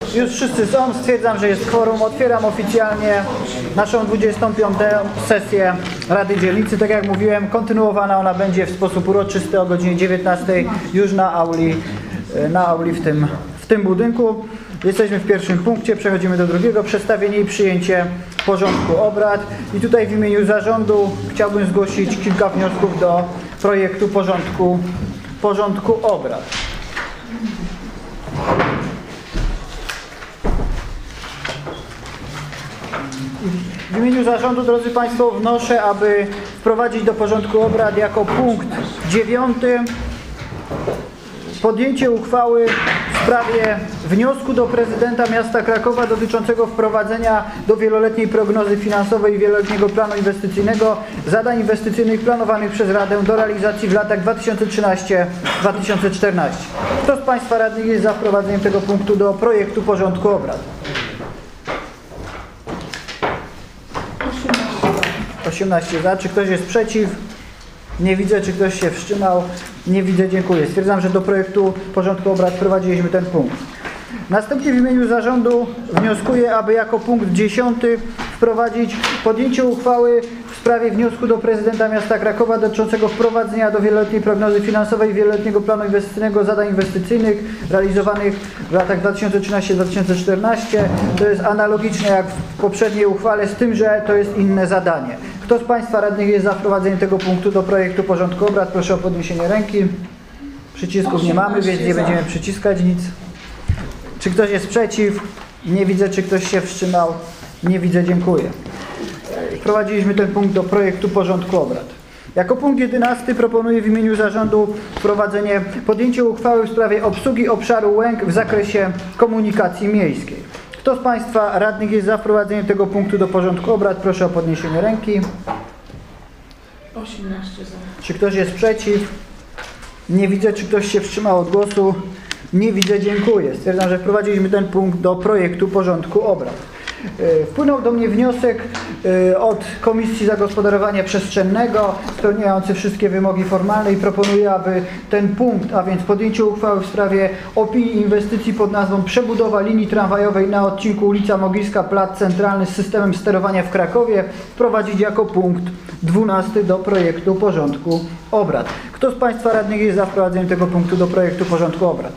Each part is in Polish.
Już wszyscy są. Stwierdzam, że jest kworum. Otwieram oficjalnie naszą 25. sesję Rady Dzielnicy. Tak jak mówiłem, kontynuowana ona będzie w sposób uroczysty o godzinie 19 już na auli w tym budynku. Jesteśmy w pierwszym punkcie, przechodzimy do drugiego. Przedstawienie i przyjęcie porządku obrad. I tutaj w imieniu zarządu chciałbym zgłosić kilka wniosków do projektu porządku obrad. W imieniu zarządu, drodzy Państwo, wnoszę, aby wprowadzić do porządku obrad jako punkt 9 podjęcie uchwały w sprawie wniosku do prezydenta miasta Krakowa dotyczącego wprowadzenia do wieloletniej prognozy finansowej i wieloletniego planu inwestycyjnego zadań inwestycyjnych planowanych przez Radę do realizacji w latach 2013-2014. Kto z Państwa radnych jest za wprowadzeniem tego punktu do projektu porządku obrad? 18 za. Czy ktoś jest przeciw? Nie widzę. Czy ktoś się wstrzymał? Nie widzę. Dziękuję. Stwierdzam, że do projektu porządku obrad wprowadziliśmy ten punkt. Następnie w imieniu zarządu wnioskuję, aby jako punkt 10 wprowadzić podjęcie uchwały w sprawie wniosku do prezydenta miasta Krakowa dotyczącego wprowadzenia do wieloletniej prognozy finansowej i wieloletniego planu inwestycyjnego zadań inwestycyjnych realizowanych w latach 2013-2014. To jest analogiczne jak w poprzedniej uchwale, z tym, że to jest inne zadanie. Kto z Państwa radnych jest za wprowadzeniem tego punktu do projektu porządku obrad? Proszę o podniesienie ręki. Przycisków nie mamy, więc nie będziemy przyciskać nic. Czy ktoś jest przeciw? Nie widzę. Czy ktoś się wstrzymał? Nie widzę. Dziękuję. Wprowadziliśmy ten punkt do projektu porządku obrad. Jako punkt 11 proponuję w imieniu zarządu podjęcie uchwały w sprawie obsługi obszaru Łęk w zakresie komunikacji miejskiej. Kto z Państwa radnych jest za wprowadzeniem tego punktu do porządku obrad? Proszę o podniesienie ręki. 18 za. Czy ktoś jest przeciw? Nie widzę. Czy ktoś się wstrzymał od głosu? Nie widzę. Dziękuję. Stwierdzam, że wprowadziliśmy ten punkt do projektu porządku obrad. Wpłynął do mnie wniosek od Komisji Zagospodarowania Przestrzennego spełniający wszystkie wymogi formalne i proponuję, aby ten punkt, a więc podjęcie uchwały w sprawie opinii inwestycji pod nazwą przebudowa linii tramwajowej na odcinku ulica Mogilska, Plac Centralny z systemem sterowania w Krakowie wprowadzić jako punkt 12 do projektu porządku obrad. Kto z Państwa radnych jest za wprowadzeniem tego punktu do projektu porządku obrad?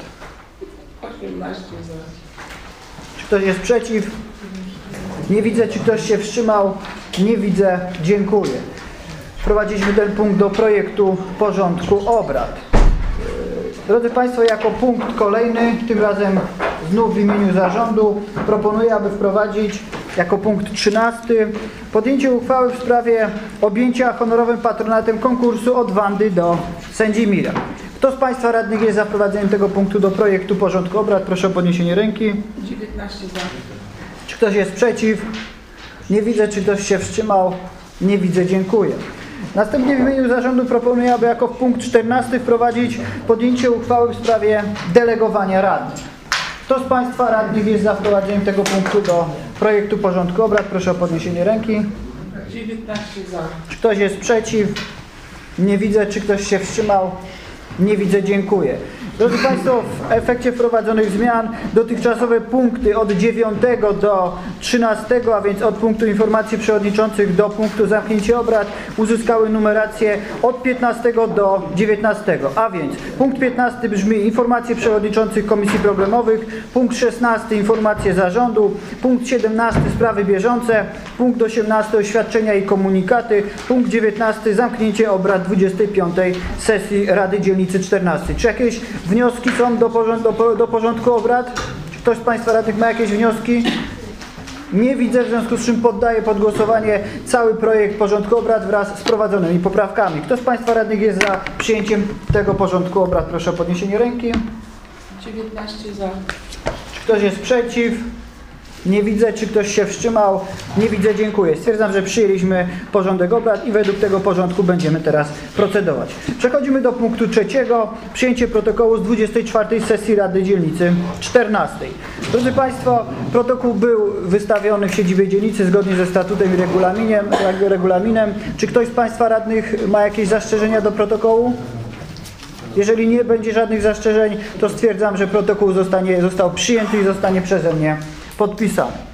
18 za. Czy ktoś jest przeciw? Nie widzę. Czy ktoś się wstrzymał? Nie widzę. Dziękuję. Wprowadziliśmy ten punkt do projektu porządku obrad. Drodzy Państwo, jako punkt kolejny, tym razem znów w imieniu zarządu, proponuję, aby wprowadzić jako punkt 13 podjęcie uchwały w sprawie objęcia honorowym patronatem konkursu od Wandy do Sędzimira. Kto z Państwa radnych jest za wprowadzeniem tego punktu do projektu porządku obrad? Proszę o podniesienie ręki. 19 za. Czy ktoś jest przeciw? Nie widzę. Czy ktoś się wstrzymał? Nie widzę. Dziękuję. Następnie w imieniu zarządu proponuję, aby jako punkt 14 wprowadzić podjęcie uchwały w sprawie delegowania radnych. Kto z Państwa radnych jest za wprowadzeniem tego punktu do projektu porządku obrad? Proszę o podniesienie ręki. 19 za. Czy ktoś jest przeciw? Nie widzę. Czy ktoś się wstrzymał? Nie widzę. Dziękuję. Drodzy Państwo, w efekcie wprowadzonych zmian dotychczasowe punkty od 9 do 13, a więc od punktu informacji przewodniczących do punktu zamknięcia obrad uzyskały numerację od 15 do 19, a więc punkt 15 brzmi informacje przewodniczących komisji problemowych, punkt 16 informacje zarządu, punkt 17 sprawy bieżące, punkt 18 oświadczenia i komunikaty, punkt 19 zamknięcie obrad 25 sesji Rady Dzielnicy 14. Czy jakieś wnioski są do porządku obrad? Czy ktoś z Państwa radnych ma jakieś wnioski? Nie widzę, w związku z czym poddaję pod głosowanie cały projekt porządku obrad wraz z wprowadzonymi poprawkami. Kto z Państwa radnych jest za przyjęciem tego porządku obrad? Proszę o podniesienie ręki. 19 za. Czy ktoś jest przeciw? Nie widzę. Czy ktoś się wstrzymał? Nie widzę. Dziękuję. Stwierdzam, że przyjęliśmy porządek obrad i według tego porządku będziemy teraz procedować. Przechodzimy do punktu 3. Przyjęcie protokołu z 24. sesji Rady Dzielnicy 14. Drodzy Państwo, protokół był wystawiony w siedzibie dzielnicy zgodnie ze statutem i regulaminem. Czy ktoś z Państwa radnych ma jakieś zastrzeżenia do protokołu? Jeżeli nie będzie żadnych zastrzeżeń, to stwierdzam, że protokół został przyjęty i zostanie przeze mnie podpisany.